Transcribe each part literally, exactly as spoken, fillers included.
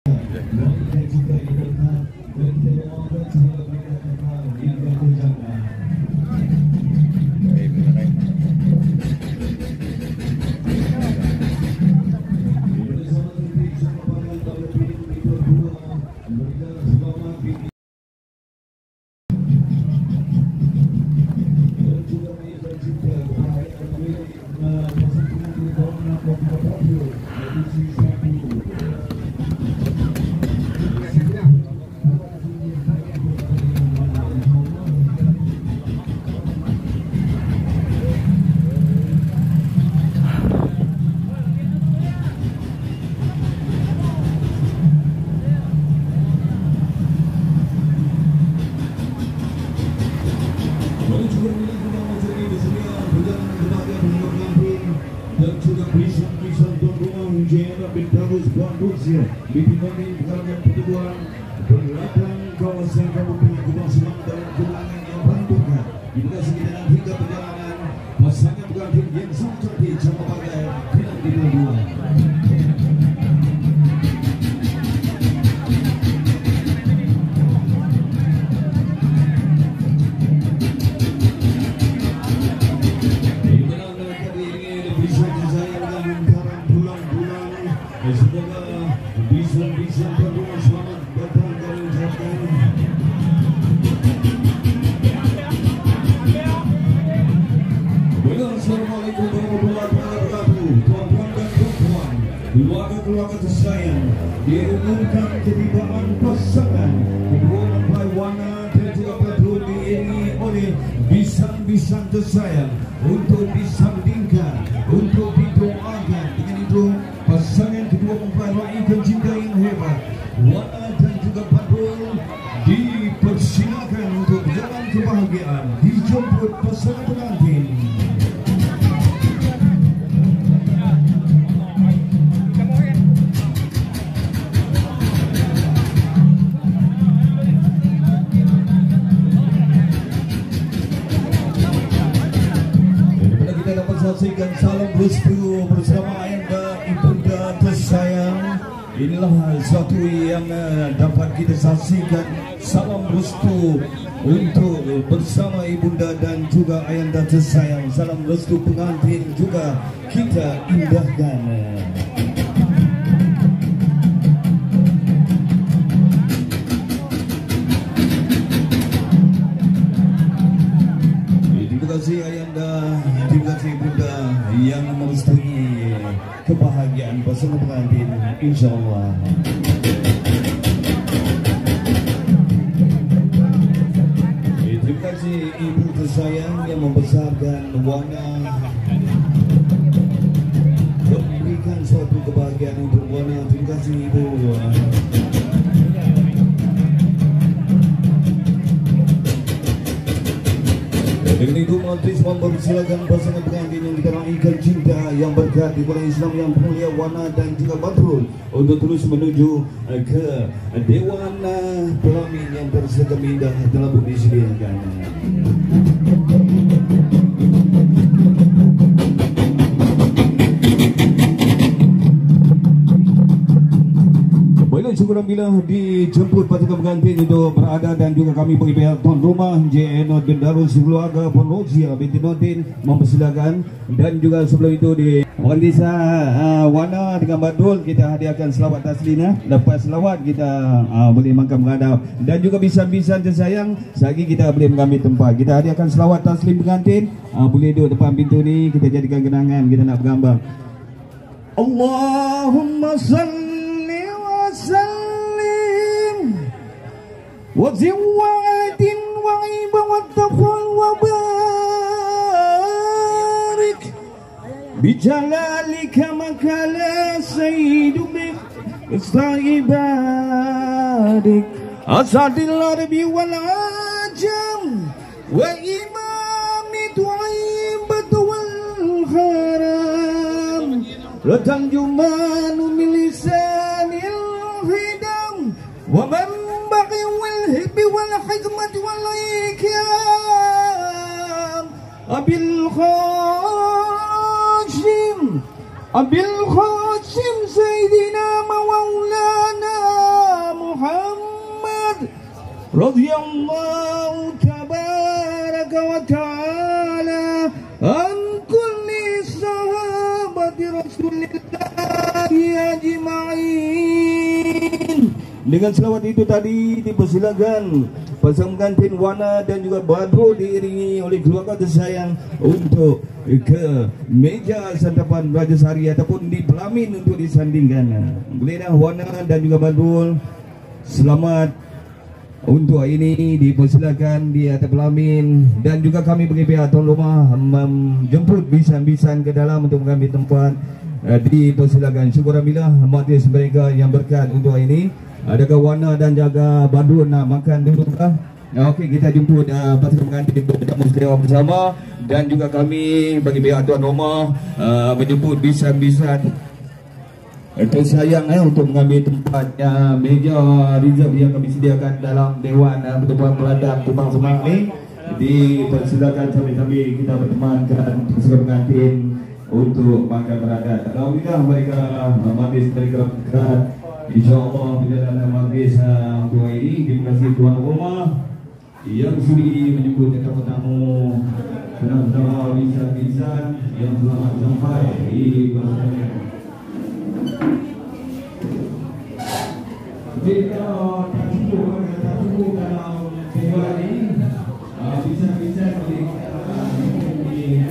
Dipimpin kalangan pertubuhan berlatar kawasan Kabupaten Gubeng Semang dalam kemenangan yang menentukan. Dikasih dengan hingga perjalanan pasangan pengantin yang sangat cantik sama bagai final di dua. Keluarga tersayang, diumumkan ketibaan pasangan kedua mempelai Wana dan juga Patrol diiringi oleh bisan-bisan tersayang untuk disandingkan, untuk didoakan. Dengan itu pasangan kedua mempelai meraihkan cinta yang hebat. Wana dan juga Patrol dipersilakan untuk berjalan kebahagiaan, dijemput pasangan pengantin. Saksikan salam restu bersama Ayanda Ibunda tersayang. Inilah suatu yang uh, dapat kita saksikan, salam restu untuk bersama Ibunda dan juga Ayanda tersayang. Salam restu pengantin juga kita indahkan. Terima kasih Ayanda, terima kasih Bunda yang merestui kebahagiaan pasangan pengantin, insyaallah. Terima kasih Ibu tersayang yang membesarkan Wana, memberikan suatu kebahagiaan untuk Wana. Terima kasih Ibu. Dengan itu majelis mempersilakan pasangan pengantin yang dikerahikan cinta yang berkat di bulan Islam yang mulia Wana dan juga Patrol untuk terus menuju ke Dewan Pelamin yang bersegam indah telah pun disediakan. Syukur bila dijemput pasukan pengantin untuk berada dan juga kami bagi pihak tuan rumah J N O Gendarus keluarga Ponrosia binti Nordin mempersilakan, dan juga sebelum itu di Desa uh, Wana dengan Badul kita hadiahkan selawat taslina. Lepas selawat kita uh, boleh makan menghadap, dan juga bisan-bisan tersayang sehari kita boleh mengambil tempat. Kita hadiahkan selawat taslim pengantin, uh, boleh duduk depan pintu ni, kita jadikan kenangan kita nak bergambar. Allahumma salli وسلم وزوات وعيب والتفضل وبارك بجلالك مكلا سيد استعبادك أسعد العرب والعجم وإمام طيبة والحرام لتنجمان من لسان الهدم ومنبع والهب والحكمة والإكرام أبي الخاشم أبي الخاشم سيدنا مولانا radhiyallahu tabaraka wa ta'ala an kulli sahabati Rasulillahi ajma'in. Dengan selawat itu tadi dipersilakan pasang pengantin Wana dan juga Badrul diiringi oleh keluarga tersayang untuk ke meja santapan Raja Sari ataupun di pelamin untuk disandingkan. Boleh dah Wana dan juga Badrul, selamat untuk ini dipersilakan di atas pelamin, dan juga kami bagi pihak tuan rumah menjemput bisan-bisan ke dalam untuk mengambil tempat. Uh, dipersilakan. Syukur alhamdulillah majlis mereka yang berkat untuk ini. Adakah Wana dan jaga Badrul nak makan dulu kah? Okey, kita jemput uh, pasukan pengantin berjamu sedia bersama, dan juga kami bagi pihak tuan rumah uh, menjemput bisan-bisan tersayang eh, untuk mengambil tempatnya meja reserve yang kami sediakan dalam Dewan uh, Pertubuhan Peladang Tumpang Semang ni. Dipersilakan sambil-sambil kita bertemankan pasukan pengantin untuk makan beradat. Alhamdulillah mereka majlis mereka berkat. InsyaAllah bila dalam majlis dua ini, terima kasih tuan rumah yang sudi menyebut tetamu-tetamu, bersama bisan-bisan yang selamat sampai di bahasanya. Jika tak cukup, tak cukup dalam festival ini, bisan-bisan boleh di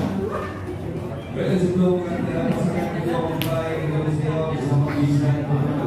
sebelum kita pasangan kedua mempelai Indonesia bersama Bishan